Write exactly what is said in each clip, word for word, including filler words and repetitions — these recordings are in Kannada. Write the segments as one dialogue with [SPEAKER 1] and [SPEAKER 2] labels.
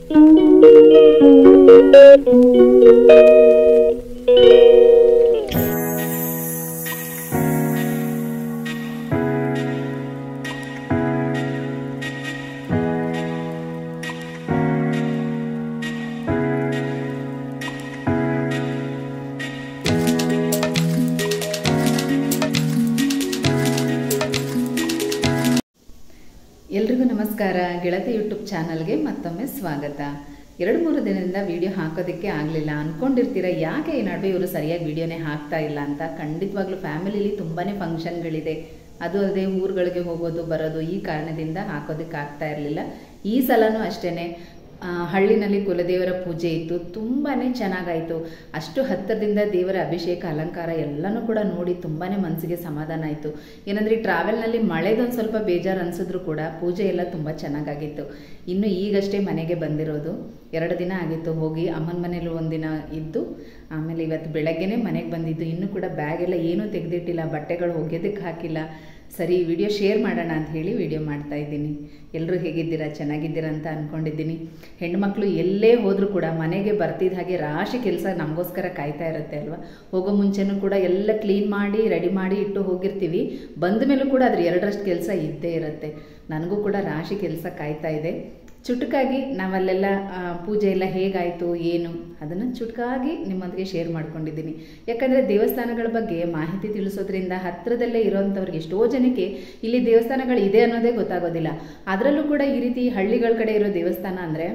[SPEAKER 1] ಎಲ್ರಿಗೂ ನಮಸ್ಕಾರ. ಗೆಳತಿ ಯೂಟ್ಯೂಬ್ ಚಾನಲ್ಗೆ ಮತ್ತೊಮ್ಮೆ ಸ್ವಾಗತ. ಎರಡು ಮೂರು ದಿನದಿಂದ ವಿಡಿಯೋ ಹಾಕೋದಕ್ಕೆ ಆಗಲಿಲ್ಲ. ಅಂದ್ಕೊಂಡಿರ್ತೀರ ಯಾಕೆ ಈ ನಡುವೆ ಇವರು ಸರಿಯಾಗಿ ವಿಡಿಯೋನೇ ಹಾಕ್ತಾ ಇಲ್ಲ ಅಂತ. ಖಂಡಿತವಾಗ್ಲೂ ಫ್ಯಾಮಿಲಿಲಿ ತುಂಬಾ ಫಂಕ್ಷನ್ಗಳಿದೆ, ಅದು ಅಲ್ಲದೆ ಊರುಗಳಿಗೆ ಹೋಗೋದು ಬರೋದು, ಈ ಕಾರಣದಿಂದ ಹಾಕೋದಕ್ಕೆ ಆಗ್ತಾ ಇರಲಿಲ್ಲ. ಈ ಸಲನೂ ಅಷ್ಟೇ ಹಳ್ಳಿನಲ್ಲಿ ಕುಲದೇವರ ಪೂಜೆ ಇತ್ತು, ತುಂಬಾ ಚೆನ್ನಾಗಾಯಿತು. ಅಷ್ಟು ಹತ್ತಿರದಿಂದ ದೇವರ ಅಭಿಷೇಕ ಅಲಂಕಾರ ಎಲ್ಲನೂ ಕೂಡ ನೋಡಿ ತುಂಬಾ ಮನಸ್ಸಿಗೆ ಸಮಾಧಾನ ಆಯಿತು. ಏನಂದರೆ ಟ್ರಾವೆಲ್ನಲ್ಲಿ ಮಳೆದೊಂದು ಸ್ವಲ್ಪ ಬೇಜಾರು ಅನಿಸಿದ್ರು ಕೂಡ ಪೂಜೆ ಎಲ್ಲ ತುಂಬ ಚೆನ್ನಾಗಾಗಿತ್ತು. ಇನ್ನು ಈಗಷ್ಟೇ ಮನೆಗೆ ಬಂದಿರೋದು, ಎರಡು ದಿನ ಆಗಿತ್ತು ಹೋಗಿ. ಅಮ್ಮನ ಮನೇಲಿ ಒಂದಿನ ಇದ್ದು ಆಮೇಲೆ ಇವತ್ತು ಬೆಳಗ್ಗೆನೇ ಮನೆಗೆ ಬಂದಿದ್ದು. ಇನ್ನೂ ಕೂಡ ಬ್ಯಾಗ್ ಎಲ್ಲ ಏನೂ ತೆಗೆದಿಟ್ಟಿಲ್ಲ, ಬಟ್ಟೆಗಳು ಒಗೆಯೋದಕ್ಕೆ ಹಾಕಿಲ್ಲ. ಸರಿ ವಿಡಿಯೋ ಶೇರ್ ಮಾಡೋಣ ಅಂತ ಹೇಳಿ ವಿಡಿಯೋ ಮಾಡ್ತಾ ಇದ್ದೀನಿ. ಎಲ್ಲರೂ ಹೇಗಿದ್ದೀರಾ, ಚೆನ್ನಾಗಿದ್ದೀರಾ ಅಂತ ಅಂದ್ಕೊಂಡಿದ್ದೀನಿ. ಹೆಣ್ಮಕ್ಳು ಎಲ್ಲೇ ಹೋದರೂ ಕೂಡ ಮನೆಗೆ ಬರ್ತಿದ್ದ ಹಾಗೆ ರಾಶಿ ಕೆಲಸ ನಮಗೋಸ್ಕರ ಕಾಯ್ತಾ ಇರುತ್ತೆ ಅಲ್ವಾ. ಹೋಗೋ ಮುಂಚೆನೂ ಕೂಡ ಎಲ್ಲ ಕ್ಲೀನ್ ಮಾಡಿ ರೆಡಿ ಮಾಡಿ ಇಟ್ಟು ಹೋಗಿರ್ತೀವಿ. ಬಂದ ಮೇಲೂ ಕೂಡ ಅದ್ರ ಎರಡರಷ್ಟು ಕೆಲಸ ಇದ್ದೇ ಇರುತ್ತೆ. ನನಗೂ ಕೂಡ ರಾಶಿ ಕೆಲಸ ಕಾಯ್ತಾ ಇದೆ. ಚುಟುಕಾಗಿ ನಾವಲ್ಲೆಲ್ಲ ಪೂಜೆ ಎಲ್ಲ ಹೇಗಾಯಿತು ಏನು ಅದನ್ನು ಚುಟುಕಾಗಿ ನಿಮ್ಮೊಂದಿಗೆ ಶೇರ್ ಮಾಡ್ಕೊಂಡಿದ್ದೀನಿ. ಯಾಕಂದರೆ ದೇವಸ್ಥಾನಗಳ ಬಗ್ಗೆ ಮಾಹಿತಿ ತಿಳಿಸೋದ್ರಿಂದ ಹತ್ತಿರದಲ್ಲೇ ಇರೋವಂಥವ್ರಿಗೆ ಎಷ್ಟೋ ಜನಕ್ಕೆ ಇಲ್ಲಿ ದೇವಸ್ಥಾನಗಳು ಇದೆ ಅನ್ನೋದೇ ಗೊತ್ತಾಗೋದಿಲ್ಲ. ಅದರಲ್ಲೂ ಕೂಡ ಈ ರೀತಿ ಹಳ್ಳಿಗಳ ಕಡೆ ಇರೋ ದೇವಸ್ಥಾನ ಅಂದರೆ,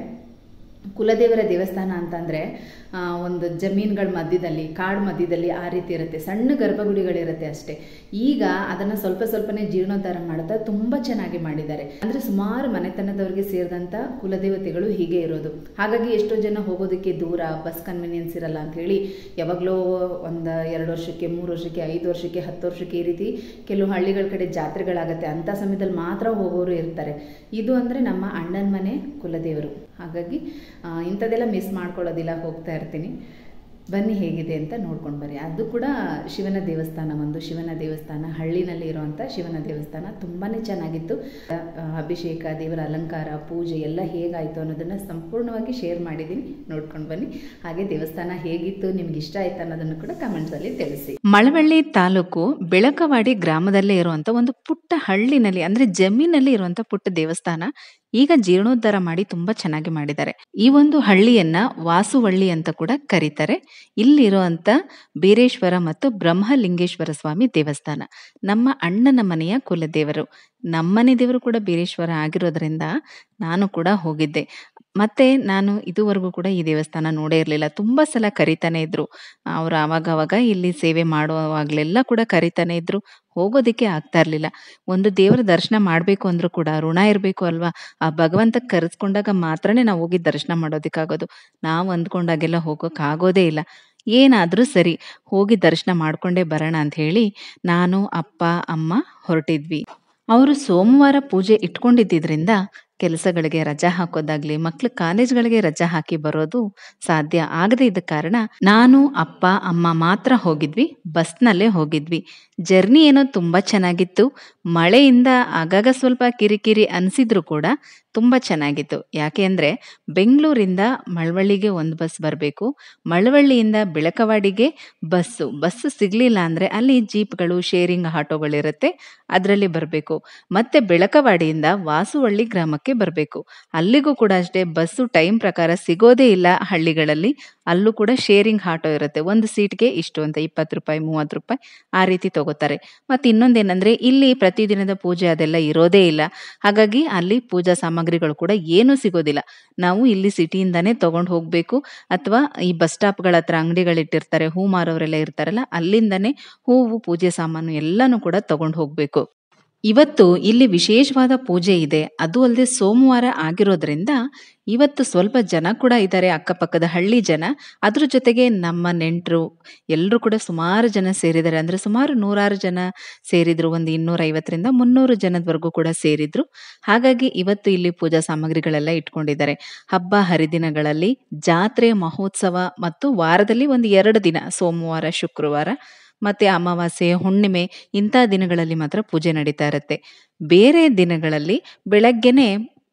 [SPEAKER 1] ಕುಲದೇವರ ದೇವಸ್ಥಾನ ಅಂತಂದರೆ ಒಂದು ಜಮೀನುಗಳ ಮಧ್ಯದಲ್ಲಿ, ಕಾಡು ಮಧ್ಯದಲ್ಲಿ ಆ ರೀತಿ ಇರುತ್ತೆ. ಸಣ್ಣ ಗರ್ಭಗುಡಿಗಳಿರುತ್ತೆ ಅಷ್ಟೇ. ಈಗ ಅದನ್ನು ಸ್ವಲ್ಪ ಸ್ವಲ್ಪನೇ ಜೀರ್ಣೋದ್ಧಾರ ಮಾಡ್ತಾ ತುಂಬ ಚೆನ್ನಾಗಿ ಮಾಡಿದ್ದಾರೆ. ಅಂದರೆ ಸುಮಾರು ಮನೆತನದವ್ರಿಗೆ ಸೇರಿದಂಥ ಕುಲದೇವತೆಗಳು ಹೀಗೆ ಇರೋದು. ಹಾಗಾಗಿ ಎಷ್ಟೋ ಜನ ಹೋಗೋದಕ್ಕೆ ದೂರ, ಬಸ್ ಕನ್ವೀನಿಯನ್ಸ್ ಇರಲ್ಲ ಅಂಥೇಳಿ ಯಾವಾಗಲೂ ಒಂದು ಎರಡು ವರ್ಷಕ್ಕೆ, ಮೂರು ವರ್ಷಕ್ಕೆ, ಐದು ವರ್ಷಕ್ಕೆ, ಹತ್ತು ವರ್ಷಕ್ಕೆ ಈ ರೀತಿ ಕೆಲವು ಹಳ್ಳಿಗಳ ಕಡೆ ಜಾತ್ರೆಗಳಾಗುತ್ತೆ. ಅಂಥ ಸಮಯದಲ್ಲಿ ಮಾತ್ರ ಹೋಗೋರು ಇರ್ತಾರೆ. ಇದು ಅಂದರೆ ನಮ್ಮ ಅಣ್ಣನ ಮನೆ ಕುಲದೇವರು. ಹಾಗಾಗಿ ಇಂಥದ್ದೆಲ್ಲ ಮಿಸ್ ಮಾಡ್ಕೊಳ್ಳೋದಿಲ್ಲ, ಹೋಗ್ತಾ ಇರ್ತೀನಿ. ಬನ್ನಿ ಹೇಗಿದೆ ಅಂತ ನೋಡ್ಕೊಂಡು ಬರ್ರಿ. ಅದು ಕೂಡ ಶಿವನ ದೇವಸ್ಥಾನ, ಒಂದು ಶಿವನ ದೇವಸ್ಥಾನ, ಹಳ್ಳಿನಲ್ಲಿ ಇರುವಂಥ ಶಿವನ ದೇವಸ್ಥಾನ. ತುಂಬಾ ಚೆನ್ನಾಗಿತ್ತು. ಅಭಿಷೇಕ, ದೇವರ ಅಲಂಕಾರ, ಪೂಜೆ ಎಲ್ಲ ಹೇಗಾಯಿತು ಅನ್ನೋದನ್ನು ಸಂಪೂರ್ಣವಾಗಿ ಶೇರ್ ಮಾಡಿದ್ದೀನಿ, ನೋಡ್ಕೊಂಡು ಬನ್ನಿ. ಹಾಗೆ ದೇವಸ್ಥಾನ ಹೇಗಿತ್ತು, ನಿಮ್ಗೆ ಇಷ್ಟ ಆಯ್ತು ಅನ್ನೋದನ್ನು ಕೂಡ ಕಮೆಂಟ್ಸಲ್ಲಿ ತಿಳಿಸಿ.
[SPEAKER 2] ಮಳವಳ್ಳಿ ತಾಲೂಕು ಬೆಳಕವಾಡಿ ಗ್ರಾಮದಲ್ಲೇ ಇರುವಂಥ ಒಂದು ಪುಟ್ಟ ಹಳ್ಳಿನಲ್ಲಿ, ಅಂದರೆ ಜಮೀನಲ್ಲಿ ಇರುವಂಥ ಪುಟ್ಟ ದೇವಸ್ಥಾನ ಈಗ ಜೀರ್ಣೋದ್ಧಾರ ಮಾಡಿ ತುಂಬಾ ಚೆನ್ನಾಗಿ ಮಾಡಿದ್ದಾರೆ. ಈ ಒಂದು ಹಳ್ಳಿಯನ್ನ ವಾಸುವಳ್ಳಿ ಅಂತ ಕೂಡ ಕರೀತಾರೆ. ಇಲ್ಲಿರುವಂತ ಬೀರೇಶ್ವರ ಮತ್ತು ಬ್ರಹ್ಮಲಿಂಗೇಶ್ವರ ಸ್ವಾಮಿ ದೇವಸ್ಥಾನ ನಮ್ಮ ಅಣ್ಣನ ಮನೆಯ ಕುಲದೇವರು. ನಮ್ಮನೆ ದೇವರು ಕೂಡ ಬೀರೇಶ್ವರ ಆಗಿರೋದ್ರಿಂದ ನಾನು ಕೂಡ ಹೋಗಿದ್ದೆ. ಮತ್ತೆ ನಾನು ಇದುವರೆಗೂ ಕೂಡ ಈ ದೇವಸ್ಥಾನ ನೋಡೇ ಇರಲಿಲ್ಲ. ತುಂಬಾ ಸಲ ಕರಿತಾನೆ ಇದ್ರು ಅವ್ರು. ಆವಾಗ ಅವಾಗ ಇಲ್ಲಿ ಸೇವೆ ಮಾಡುವಾಗ್ಲೆಲ್ಲ ಕೂಡ ಕರಿತಾನೆ ಇದ್ರು. ಹೋಗೋದಿಕ್ಕೆ ಆಗ್ತಾ ಇರ್ಲಿಲ್ಲ. ಒಂದು ದೇವರ ದರ್ಶನ ಮಾಡ್ಬೇಕು ಅಂದ್ರೂ ಕೂಡ ಋಣ ಇರ್ಬೇಕು ಅಲ್ವಾ. ಆ ಭಗವಂತ ಕರೆಸ್ಕೊಂಡಾಗ ಮಾತ್ರನೇ ನಾವು ಹೋಗಿ ದರ್ಶನ ಮಾಡೋದಿಕ್ಕಾಗೋದು. ನಾವು ಅಂದ್ಕೊಂಡಾಗೆಲ್ಲ ಹೋಗೋಕ್ ಆಗೋದೇ ಇಲ್ಲ. ಏನಾದ್ರೂ ಸರಿ ಹೋಗಿ ದರ್ಶನ ಮಾಡ್ಕೊಂಡೇ ಬರೋಣ ಅಂತ ಹೇಳಿ ನಾನು, ಅಪ್ಪ, ಅಮ್ಮ ಹೊರಟಿದ್ವಿ. ಅವರು ಸೋಮವಾರ ಪೂಜೆ ಇಟ್ಕೊಂಡಿದ್ದರಿಂದ ಕೆಲಸಗಳಿಗೆ ರಜಾ ಹಾಕೋದಾಗ್ಲಿ, ಮಕ್ಳ ಕಾಲೇಜ್ಗಳಿಗೆ ರಜಾ ಹಾಕಿ ಬರೋದು ಸಾಧ್ಯ ಆಗದೆ ಇದ್ದ ಕಾರಣ ನಾನು, ಅಪ್ಪ, ಅಮ್ಮ ಮಾತ್ರ ಹೋಗಿದ್ವಿ. ಬಸ್ನಲ್ಲೇ ಹೋಗಿದ್ವಿ. ಜರ್ನಿ ಏನೋ ತುಂಬಾ ಚೆನ್ನಾಗಿತ್ತು. ಮಳೆಯಿಂದ ಆಗಾಗ ಸ್ವಲ್ಪ ಕಿರಿಕಿರಿ ಅನಿಸಿದ್ರು ಕೂಡ ತುಂಬಾ ಚೆನ್ನಾಗಿತ್ತು. ಯಾಕೆ ಅಂದ್ರೆ ಬೆಂಗಳೂರಿಂದ ಮಳವಳ್ಳಿಗೆ ಒಂದು ಬಸ್ ಬರಬೇಕು, ಮಳವಳ್ಳಿಯಿಂದ ಬೆಳಕವಾಡಿಗೆ ಬಸ್ಸು ಬಸ್ ಸಿಗ್ಲಿಲ್ಲ ಅಂದ್ರೆ ಅಲ್ಲಿ ಜೀಪ್ಗಳು, ಶೇರಿಂಗ್ ಆಟೋಗಳಿರುತ್ತೆ, ಅದರಲ್ಲಿ ಬರಬೇಕು. ಮತ್ತೆ ಬೆಳಕವಾಡಿಯಿಂದ ವಾಸುವಳ್ಳಿ ಗ್ರಾಮಕ್ಕೆ ಬರಬೇಕು. ಅಲ್ಲಿಗೂ ಕೂಡ ಅಷ್ಟೇ ಬಸ್ಸು ಟೈಮ್ ಪ್ರಕಾರ ಸಿಗೋದೇ ಇಲ್ಲ ಹಳ್ಳಿಗಳಲ್ಲಿ. ಅಲ್ಲೂ ಕೂಡ ಶೇರಿಂಗ್ ಆಟೋ ಇರುತ್ತೆ. ಒಂದು ಸೀಟ್ಗೆ ಇಷ್ಟು ಅಂತ ಇಪ್ಪತ್ತು ರೂಪಾಯಿ, ಮೂವತ್ತು ರೂಪಾಯಿ ಆ ರೀತಿ ತಗೋತಾರೆ. ಮತ್ತೆ ಇನ್ನೊಂದೇನಂದ್ರೆ ಇಲ್ಲಿ ಪ್ರತಿದಿನದ ಪೂಜೆ ಅದೆಲ್ಲ ಇರೋದೇ ಇಲ್ಲ. ಹಾಗಾಗಿ ಅಲ್ಲಿ ಪೂಜಾ ಸಾಮಗ್ರಿಗಳು ಕೂಡ ಏನೂ ಸಿಗೋದಿಲ್ಲ. ನಾವು ಇಲ್ಲಿ ಸಿಟಿಯಿಂದಾನೇ ತಗೊಂಡು ಹೋಗ್ಬೇಕು, ಅಥವಾ ಈ ಬಸ್ ಸ್ಟಾಪ್ಗಳ ಹತ್ರ ಅಂಗಡಿಗಳಿಟ್ಟಿರ್ತಾರೆ, ಹೂ ಮಾರೋರೆಲ್ಲ ಇರ್ತಾರಲ್ಲ, ಅಲ್ಲಿಂದಾನೇ ಹೂವು, ಪೂಜೆ ಸಾಮಾನು ಎಲ್ಲಾನು ಕೂಡ ತಗೊಂಡು ಹೋಗ್ಬೇಕು. ಇವತ್ತು ಇಲ್ಲಿ ವಿಶೇಷವಾದ ಪೂಜೆ ಇದೆ. ಅದು ಅಲ್ಲದೆ ಸೋಮವಾರ ಆಗಿರೋದ್ರಿಂದ ಇವತ್ತು ಸ್ವಲ್ಪ ಜನ ಕೂಡ ಇದ್ದಾರೆ, ಅಕ್ಕಪಕ್ಕದ ಹಳ್ಳಿ ಜನ. ಅದ್ರ ಜೊತೆಗೆ ನಮ್ಮ ನೆಂಟರು ಎಲ್ಲರೂ ಕೂಡ ಸುಮಾರು ಜನ ಸೇರಿದ್ದಾರೆ. ಅಂದ್ರೆ ಸುಮಾರು ನೂರಾರು ಜನ ಸೇರಿದ್ರು. ಒಂದು ಇನ್ನೂರ ಐವತ್ತರಿಂದ ಮುನ್ನೂರು ಜನದವರೆಗೂ ಕೂಡ ಸೇರಿದ್ರು. ಹಾಗಾಗಿ ಇವತ್ತು ಇಲ್ಲಿ ಪೂಜಾ ಸಾಮಗ್ರಿಗಳೆಲ್ಲ ಇಟ್ಕೊಂಡಿದ್ದಾರೆ. ಹಬ್ಬ ಹರಿದಿನಗಳಲ್ಲಿ ಜಾತ್ರೆ, ಮಹೋತ್ಸವ ಮತ್ತು ವಾರದಲ್ಲಿ ಒಂದು ಎರಡು ದಿನ, ಸೋಮವಾರ, ಶುಕ್ರವಾರ ಮತ್ತೆ ಅಮಾವಾಸ್ಯೆ, ಹುಣ್ಣಿಮೆ ಇಂಥ ದಿನಗಳಲ್ಲಿ ಮಾತ್ರ ಪೂಜೆ ನಡೀತಾ ಇರುತ್ತೆ. ಬೇರೆ ದಿನಗಳಲ್ಲಿ ಬೆಳಗ್ಗೆನೆ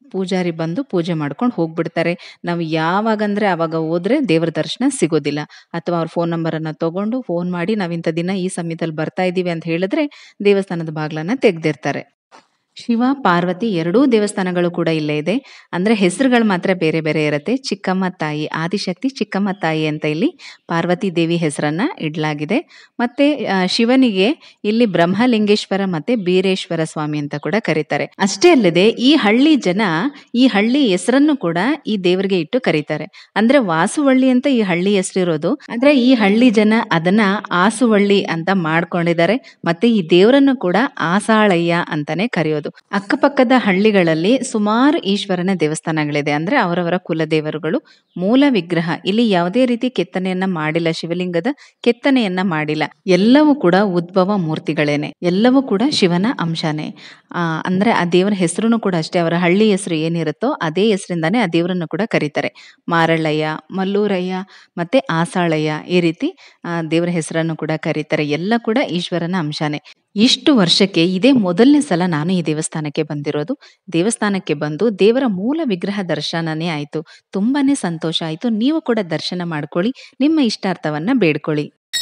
[SPEAKER 2] ಪೂಜಾರಿ ಬಂದು ಪೂಜೆ ಮಾಡ್ಕೊಂಡು ಹೋಗ್ಬಿಡ್ತಾರೆ. ನಾವು ಯಾವಾಗಂದ್ರೆ ಆವಾಗ ಹೋದ್ರೆ ದೇವರ ದರ್ಶನ ಸಿಗೋದಿಲ್ಲ. ಅಥವಾ ಅವ್ರ ಫೋನ್ ನಂಬರನ್ನು ತಗೊಂಡು ಫೋನ್ ಮಾಡಿ ನಾವು ಇಂಥ ದಿನ ಈ ಸಮಯದಲ್ಲಿ ಬರ್ತಾ ಇದ್ದೀವಿ ಅಂತ ಹೇಳಿದ್ರೆ ದೇವಸ್ಥಾನದ ಬಾಗಿಲನ್ನು ತೆಗೆದಿರ್ತಾರೆ. ಶಿವ ಪಾರ್ವತಿ ಎರಡೂ ದೇವಸ್ಥಾನಗಳು ಕೂಡ ಇಲ್ಲೇ ಇದೆ. ಅಂದರೆ ಹೆಸರುಗಳು ಮಾತ್ರ ಬೇರೆ ಬೇರೆ ಇರುತ್ತೆ. ಚಿಕ್ಕಮ್ಮ ತಾಯಿ, ಆದಿಶಕ್ತಿ ಚಿಕ್ಕಮ್ಮ ತಾಯಿ ಅಂತ ಇಲ್ಲಿ ಪಾರ್ವತಿ ದೇವಿ ಹೆಸರನ್ನ ಇಡಲಾಗಿದೆ. ಮತ್ತೆ ಶಿವನಿಗೆ ಇಲ್ಲಿ ಬ್ರಹ್ಮಲಿಂಗೇಶ್ವರ ಮತ್ತೆ ಬೀರೇಶ್ವರ ಸ್ವಾಮಿ ಅಂತ ಕೂಡ ಕರೀತಾರೆ. ಅಷ್ಟೇ ಅಲ್ಲದೆ ಈ ಹಳ್ಳಿ ಜನ ಈ ಹಳ್ಳಿ ಹೆಸರನ್ನು ಕೂಡ ಈ ದೇವರಿಗೆ ಇಟ್ಟು ಕರೀತಾರೆ. ಅಂದ್ರೆ ವಾಸುವಳ್ಳಿ ಅಂತ ಈ ಹಳ್ಳಿ ಹೆಸರಿರೋದು, ಆದ್ರೆ ಈ ಹಳ್ಳಿ ಜನ ಅದನ್ನ ಆಸುವಳ್ಳಿ ಅಂತ ಮಾಡ್ಕೊಂಡಿದ್ದಾರೆ. ಮತ್ತೆ ಈ ದೇವರನ್ನು ಕೂಡ ಆಸಾಳಯ್ಯ ಅಂತಾನೆ ಕರೆಯೋದು. ಅಕ್ಕಪಕ್ಕದ ಹಳ್ಳಿಗಳಲ್ಲಿ ಸುಮಾರು ಈಶ್ವರನ ದೇವಸ್ಥಾನಗಳಿದೆ. ಅಂದ್ರೆ ಅವರವರ ಕುಲದೇವರುಗಳು. ಮೂಲ ವಿಗ್ರಹ ಇಲ್ಲಿ ಯಾವುದೇ ರೀತಿ ಕೆತ್ತನೆಯನ್ನ ಮಾಡಿಲ್ಲ, ಶಿವಲಿಂಗದ ಕೆತ್ತನೆಯನ್ನ ಮಾಡಿಲ್ಲ. ಎಲ್ಲವೂ ಕೂಡ ಉದ್ಭವ ಮೂರ್ತಿಗಳೇನೆ, ಎಲ್ಲವೂ ಕೂಡ ಶಿವನ ಅಂಶನೇ. ಆ ಅಂದ್ರೆ ಆ ದೇವರ ಹೆಸರು ಕೂಡ ಅಷ್ಟೇ, ಅವರ ಹಳ್ಳಿ ಹೆಸರು ಏನಿರುತ್ತೋ ಅದೇ ಹೆಸರಿಂದಾನೇ ಆ ದೇವರನ್ನು ಕೂಡ ಕರೀತಾರೆ. ಮಾರಳ್ಳಯ್ಯ, ಮಲ್ಲೂರಯ್ಯ ಮತ್ತೆ ಆಸಾಳಯ್ಯ ಈ ರೀತಿ ಆ ದೇವರ ಹೆಸರನ್ನು ಕೂಡ ಕರೀತಾರೆ. ಎಲ್ಲ ಕೂಡ ಈಶ್ವರನ ಅಂಶನೇ. ಇಷ್ಟು ವರ್ಷಕ್ಕೆ ಇದೇ ಮೊದಲನೇ ಸಲ ನಾನು ಈ ದೇವಸ್ಥಾನಕ್ಕೆ ಬಂದಿರೋದು. ದೇವಸ್ಥಾನಕ್ಕೆ ಬಂದು ದೇವರ ಮೂಲ ವಿಗ್ರಹ ದರ್ಶನನೇ ಆಯ್ತು. ತುಂಬಾನೇ ಸಂತೋಷ ಆಯ್ತು. ನೀವು ಕೂಡ ದರ್ಶನ ಮಾಡ್ಕೊಳ್ಳಿ, ನಿಮ್ಮ ಇಷ್ಟಾರ್ಥವನ್ನ ಬೇಡ್ಕೊಳ್ಳಿ.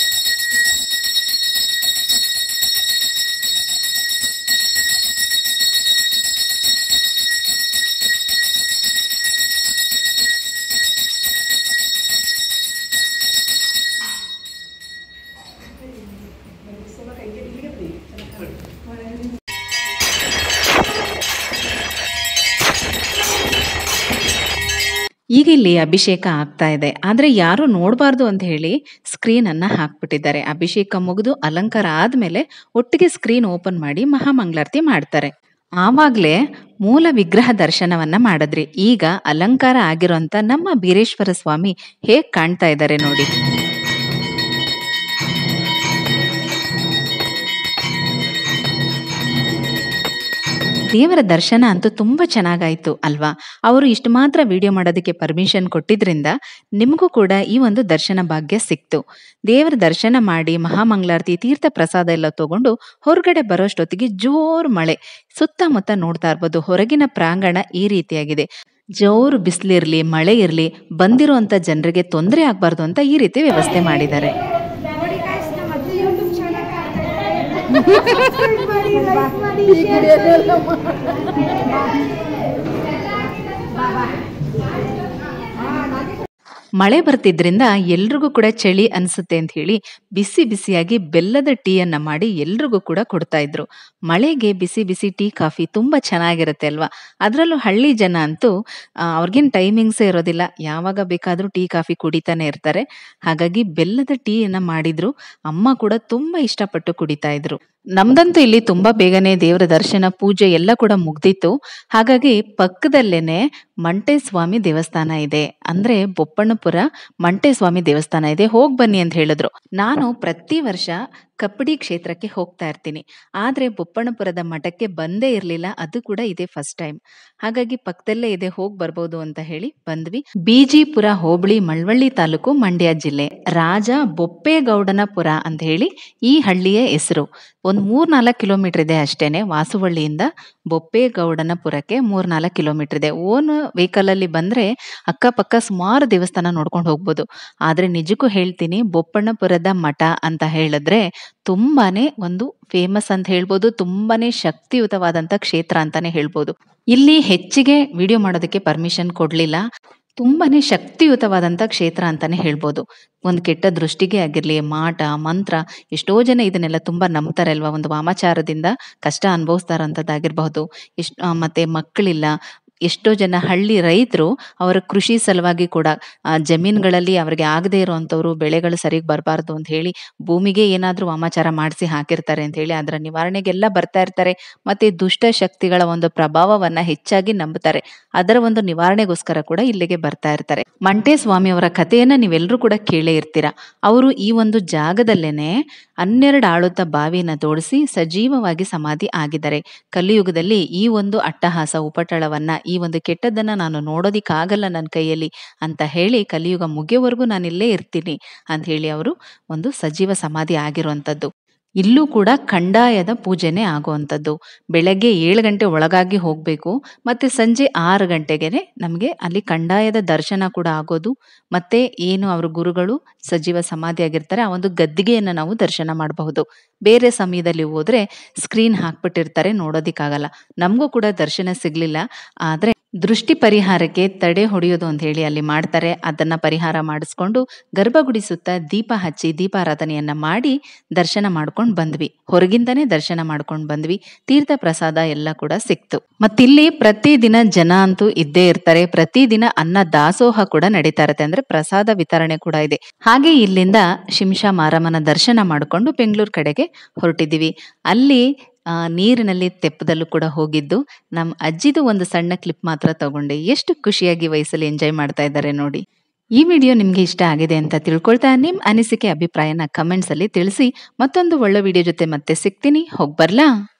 [SPEAKER 2] ಈಗ ಇಲ್ಲಿ ಅಭಿಷೇಕ ಆಗ್ತಾ ಇದೆ. ಆದ್ರೆ ಯಾರು ನೋಡಬಾರ್ದು ಅಂತ ಹೇಳಿ ಸ್ಕ್ರೀನ್ ಅನ್ನ ಹಾಕ್ಬಿಟ್ಟಿದ್ದಾರೆ. ಅಭಿಷೇಕ ಮುಗಿದು ಅಲಂಕಾರ ಆದ್ಮೇಲೆ ಒಟ್ಟಿಗೆ ಸ್ಕ್ರೀನ್ ಓಪನ್ ಮಾಡಿ ಮಹಾಮಂಗಳಾರತಿ ಮಾಡ್ತಾರೆ. ಆವಾಗ್ಲೇ ಮೂಲ ವಿಗ್ರಹ ದರ್ಶನವನ್ನ ಮಾಡಿದ್ರಿ. ಈಗ ಅಲಂಕಾರ ಆಗಿರೋಂತ ನಮ್ಮ ಬೀರೇಶ್ವರ ಸ್ವಾಮಿ ಹೇಗ್ ಕಾಣ್ತಾ ಇದ್ದಾರೆ ನೋಡಿ. ದೇವರ ದರ್ಶನ ಅಂತೂ ತುಂಬಾ ಚೆನ್ನಾಗಾಯ್ತು ಅಲ್ವಾ. ಅವರು ಇಷ್ಟು ಮಾತ್ರ ವಿಡಿಯೋ ಮಾಡೋದಕ್ಕೆ ಪರ್ಮಿಷನ್ ಕೊಟ್ಟಿದ್ರಿಂದ ನಿಮಗೂ ಕೂಡ ಈ ಒಂದು ದರ್ಶನ ಭಾಗ್ಯ ಸಿಕ್ತು. ದೇವರ ದರ್ಶನ ಮಾಡಿ ಮಹಾಮಂಗಳಾರತಿ ತೀರ್ಥ ಪ್ರಸಾದ ಎಲ್ಲ ತಗೊಂಡು ಹೊರಗಡೆ ಬರೋಷ್ಟೊತ್ತಿಗೆ ಜೋರು ಮಳೆ. ಸುತ್ತಮುತ್ತ ನೋಡ್ತಾ ಇರ್ಬೋದು ಹೊರಗಿನ ಪ್ರಾಂಗಣ ಈ ರೀತಿಯಾಗಿದೆ. ಜೋರು ಬಿಸಿಲಿರ್ಲಿ ಮಳೆ ಇರ್ಲಿ ಬಂದಿರುವಂತ ಜನರಿಗೆ ತೊಂದರೆ ಆಗ್ಬಾರ್ದು ಅಂತ ಈ ರೀತಿ ವ್ಯವಸ್ಥೆ ಮಾಡಿದ್ದಾರೆ. ಮಳೆ ಬರ್ತಿದ್ರಿಂದ ಎಲ್ರಿಗೂ ಕೂಡ ಚಳಿ ಅನ್ಸುತ್ತೆ ಅಂತ ಹೇಳಿ ಬಿಸಿ ಬಿಸಿಯಾಗಿ ಬೆಲ್ಲದ ಟೀಯನ್ನ ಮಾಡಿ ಎಲ್ರಿಗೂ ಕೂಡ ಕೊಡ್ತಾ ಇದ್ರು. ಮಳೆಗೆ ಬಿಸಿ ಬಿಸಿ ಟೀ ಕಾಫಿ ತುಂಬಾ ಚೆನ್ನಾಗಿರುತ್ತೆ ಅಲ್ವಾ. ಅದ್ರಲ್ಲೂ ಹಳ್ಳಿ ಜನ ಅಂತೂ ಅವ್ರಿಗೇನ್ ಟೈಮಿಂಗ್ಸೇ ಇರೋದಿಲ್ಲ, ಯಾವಾಗ ಬೇಕಾದ್ರೂ ಟೀ ಕಾಫಿ ಕುಡಿತಾನೆ ಇರ್ತಾರೆ. ಹಾಗಾಗಿ ಬೆಲ್ಲದ ಟೀಯನ್ನ ಮಾಡಿದ್ರು. ಅಮ್ಮ ಕೂಡ ತುಂಬಾ ಇಷ್ಟಪಟ್ಟು ಕುಡಿತಾ ಇದ್ರು. ನಮ್ದಂತೂ ಇಲ್ಲಿ ತುಂಬಾ ಬೇಗನೆ ದೇವರ ದರ್ಶನ ಪೂಜೆ ಎಲ್ಲ ಕೂಡ ಮುಗ್ದಿತ್ತು. ಹಾಗಾಗಿ ಪಕ್ಕದಲ್ಲೇನೆ ಮಂಟೇಸ್ವಾಮಿ ದೇವಸ್ಥಾನ ಇದೆ. ಅಂದ್ರೆ ಬೊಪ್ಪಣ್ಣಪುರ ಮಂಟೇಸ್ವಾಮಿ ದೇವಸ್ಥಾನ ಇದೆ, ಹೋಗ್ ಬನ್ನಿ ಅಂತ ಹೇಳಿದ್ರು. ನಾನು ಪ್ರತಿ ವರ್ಷ ಕಪ್ಪಡಿ ಕ್ಷೇತ್ರಕ್ಕೆ ಹೋಗ್ತಾ ಇರ್ತೀನಿ. ಆದ್ರೆ ಬೊಪ್ಪಣ್ಣಪುರದ ಮಠಕ್ಕೆ ಬಂದೇ ಇರ್ಲಿಲ್ಲ, ಅದು ಕೂಡ ಇದೇ ಫಸ್ಟ್ ಟೈಮ್. ಹಾಗಾಗಿ ಪಕ್ಕದಲ್ಲೇ ಇದೆ, ಹೋಗ್ ಬರ್ಬೋದು ಅಂತ ಹೇಳಿ ಬಂದ್ವಿ. ಬಿಜಿಪುರ ಹೋಬಳಿ, ಮಳವಳ್ಳಿ ತಾಲೂಕು, ಮಂಡ್ಯ ಜಿಲ್ಲೆ. ರಾಜ ಬೊಪ್ಪೇಗೌಡನಪುರ ಅಂತ ಹೇಳಿ ಈ ಹಳ್ಳಿಯ ಹೆಸರು. ಒಂದ್ ಮೂರ್ ನಾಲ್ಕು ಕಿಲೋಮೀಟರ್ ಇದೆ ಅಷ್ಟೇನೆ. ವಾಸುವಳ್ಳಿಯಿಂದ ಬೊಪ್ಪೇಗೌಡನಪುರಕ್ಕೆ ಮೂರ್ ನಾಲ್ಕು ಕಿಲೋಮೀಟರ್ ಇದೆ. ಓನ್ ವೆಹಿಕಲ್ ಅಲ್ಲಿ ಬಂದ್ರೆ ಅಕ್ಕಪಕ್ಕ ಸುಮಾರು ದೇವಸ್ಥಾನ ನೋಡ್ಕೊಂಡು ಹೋಗ್ಬೋದು. ಆದ್ರೆ ನಿಜಕ್ಕೂ ಹೇಳ್ತೀನಿ, ಬೊಪ್ಪಣ್ಣಪುರದ ಮಠ ಅಂತ ಹೇಳಿದ್ರೆ ತುಂಬಾನೇ ಒಂದು ಫೇಮಸ್ ಅಂತ ಹೇಳ್ಬೋದು. ತುಂಬಾನೇ ಶಕ್ತಿಯುತವಾದಂತ ಕ್ಷೇತ್ರ ಅಂತಾನೆ ಹೇಳ್ಬೋದು. ಇಲ್ಲಿ ಹೆಚ್ಚಿಗೆ ವಿಡಿಯೋ ಮಾಡೋದಕ್ಕೆ ಪರ್ಮಿಷನ್ ಕೊಡ್ಲಿಲ್ಲ. ತುಂಬಾನೇ ಶಕ್ತಿಯುತವಾದಂತ ಕ್ಷೇತ್ರ ಅಂತಾನೆ ಹೇಳ್ಬೋದು. ಒಂದು ಕೆಟ್ಟ ದೃಷ್ಟಿಗೆ ಆಗಿರ್ಲಿ, ಮಾಟ ಮಂತ್ರ, ಎಷ್ಟೋ ಜನ ಇದನ್ನೆಲ್ಲ ತುಂಬಾ ನಂಬ್ತಾರೆ ಅಲ್ವಾ. ಒಂದು ವಾಮಾಚಾರದಿಂದ ಕಷ್ಟ ಅನುಭವಿಸ್ತಾರಂತದ್ದಾಗಿರ್ಬಹುದು. ಎಷ್ಟ್ ಮತ್ತೆ ಮಕ್ಕಳಿಲ್ಲ, ಎಷ್ಟೋ ಜನ ಹಳ್ಳಿ ರೈತರು ಅವರ ಕೃಷಿ ಸಲುವಾಗಿ ಕೂಡ ಆ ಜಮೀನುಗಳಲ್ಲಿ ಅವ್ರಿಗೆ ಆಗದೆ ಇರುವಂತವ್ರು ಬೆಳೆಗಳು ಸರಿಯಾಗಿ ಬರಬಾರ್ದು ಅಂತ ಹೇಳಿ ಭೂಮಿಗೆ ಏನಾದ್ರೂ ವಾಮಾಚಾರ ಮಾಡಿಸಿ ಹಾಕಿರ್ತಾರೆ ಅಂತ ಹೇಳಿ ಅದರ ನಿವಾರಣೆಗೆಲ್ಲ ಬರ್ತಾ ಇರ್ತಾರೆ. ಮತ್ತೆ ದುಷ್ಟ ಶಕ್ತಿಗಳ ಒಂದು ಪ್ರಭಾವವನ್ನ ಹೆಚ್ಚಾಗಿ ನಂಬುತ್ತಾರೆ. ಅದರ ಒಂದು ನಿವಾರಣೆಗೋಸ್ಕರ ಕೂಡ ಇಲ್ಲಿಗೆ ಬರ್ತಾ ಇರ್ತಾರೆ. ಮಂಟೇಸ್ವಾಮಿ ಅವರ ಕಥೆಯನ್ನ ನೀವೆಲ್ಲರೂ ಕೂಡ ಕೇಳೇ ಇರ್ತೀರಾ. ಅವರು ಈ ಒಂದು ಜಾಗದಲ್ಲೇನೆ ಹನ್ನೆರಡು ಆಳುತ್ತ ಬಾವಿನ ತೋಡಿಸಿ ಸಜೀವವಾಗಿ ಸಮಾಧಿ ಆಗಿದ್ದಾರೆ. ಕಲಿಯುಗದಲ್ಲಿ ಈ ಒಂದು ಅಟ್ಟಹಾಸ ಉಪಟಳವನ್ನ, ಈ ಒಂದು ಕೆಟ್ಟದ್ದನ್ನ ನಾನು ನೋಡೋದಿಕ್ಕಾಗಲ್ಲ ನನ್ನ ಕೈಯಲ್ಲಿ ಅಂತ ಹೇಳಿ ಕಲಿಯುಗ ಮುಗಿಯೋವರೆಗೂ ನಾನು ಇಲ್ಲೇ ಇರ್ತೀನಿ ಅಂತ ಹೇಳಿ ಅವರು ಒಂದು ಸಜೀವ ಸಮಾಧಿ ಆಗಿರುವಂತದ್ದು. ಇಲ್ಲೂ ಕೂಡ ಕಂಡಾಯದ ಪೂಜೆನೇ ಆಗುವಂಥದ್ದು. ಬೆಳಗ್ಗೆ ಏಳು ಗಂಟೆ ಒಳಗಾಗಿ ಹೋಗಬೇಕು, ಮತ್ತೆ ಸಂಜೆ ಆರು ಗಂಟೆಗೆ ನಮಗೆ ಅಲ್ಲಿ ಕಂಡಾಯದ ದರ್ಶನ ಕೂಡ ಆಗೋದು. ಮತ್ತೆ ಏನು ಅವ್ರ ಗುರುಗಳು ಸಜೀವ ಸಮಾಧಿಯಾಗಿರ್ತಾರೆ ಆ ಒಂದು ಗದ್ದಿಗೆಯನ್ನು ನಾವು ದರ್ಶನ ಮಾಡಬಹುದು. ಬೇರೆ ಸಮಯದಲ್ಲಿ ಹೋದ್ರೆ ಸ್ಕ್ರೀನ್ ಹಾಕ್ಬಿಟ್ಟಿರ್ತಾರೆ, ನೋಡೋದಿಕ್ಕಾಗಲ್ಲ. ನಮಗೂ ಕೂಡ ದರ್ಶನ ಸಿಗ್ಲಿಲ್ಲ. ಆದ್ರೆ ದೃಷ್ಟಿ ಪರಿಹಾರಕ್ಕೆ ತಡೆ ಹೊಡೆಯೋದು ಅಂತ ಹೇಳಿ ಅಲ್ಲಿ ಮಾಡ್ತಾರೆ. ಅದನ್ನ ಪರಿಹಾರ ಮಾಡಿಸ್ಕೊಂಡು ಗರ್ಭಗುಡಿ ಸುತ್ತ ದೀಪ ಹಚ್ಚಿ ದೀಪಾರಾಧನೆಯನ್ನ ಮಾಡಿ ದರ್ಶನ ಮಾಡ್ಕೊಂಡು ಬಂದ್ವಿ. ಹೊರಗಿಂದನೇ ದರ್ಶನ ಮಾಡ್ಕೊಂಡು ಬಂದ್ವಿ. ತೀರ್ಥ ಪ್ರಸಾದ ಎಲ್ಲ ಕೂಡ ಸಿಕ್ತು. ಮತ್ತಿಲ್ಲಿ ಪ್ರತಿದಿನ ಜನ ಅಂತೂ ಇದ್ದೇ ಇರ್ತಾರೆ. ಪ್ರತಿದಿನ ಅನ್ನ ದಾಸೋಹ ಕೂಡ ನಡೀತಾ ಇರುತ್ತೆ, ಅಂದ್ರೆ ಪ್ರಸಾದ ವಿತರಣೆ ಕೂಡ ಇದೆ. ಹಾಗೆ ಇಲ್ಲಿಂದ ಶಿಂಷಾ ಮಾರಮ್ಮನ ದರ್ಶನ ಮಾಡಿಕೊಂಡು ಬೆಂಗಳೂರು ಕಡೆಗೆ ಹೊರಟಿದ್ದೀವಿ. ಅಲ್ಲಿ ಆ ನೀರಿನಲ್ಲಿ ತೆಪ್ಪದಲ್ಲೂ ಕೂಡ ಹೋಗಿದ್ದು. ನಮ್ಮ ಅಜ್ಜಿದು ಒಂದು ಸಣ್ಣ ಕ್ಲಿಪ್ ಮಾತ್ರ ತಗೊಂಡೆ. ಎಷ್ಟು ಖುಷಿಯಾಗಿ ವಯಸ್ಸಲ್ಲಿ ಎಂಜಾಯ್ ಮಾಡ್ತಾ ಇದ್ದಾರೆ ನೋಡಿ. ಈ ವಿಡಿಯೋ ನಿಮ್ಗೆ ಇಷ್ಟ ಆಗಿದೆ ಅಂತ ತಿಳ್ಕೊಳ್ತಾ ನಿಮ್ ಅನಿಸಿಕೆ ಅಭಿಪ್ರಾಯನ ಕಮೆಂಟ್ಸ್ ಅಲ್ಲಿ ತಿಳಿಸಿ. ಮತ್ತೊಂದು ಒಳ್ಳೆ ವಿಡಿಯೋ ಜೊತೆ ಮತ್ತೆ ಸಿಗ್ತೀನಿ. ಹೋಗ್ಬರ್ಲಾ?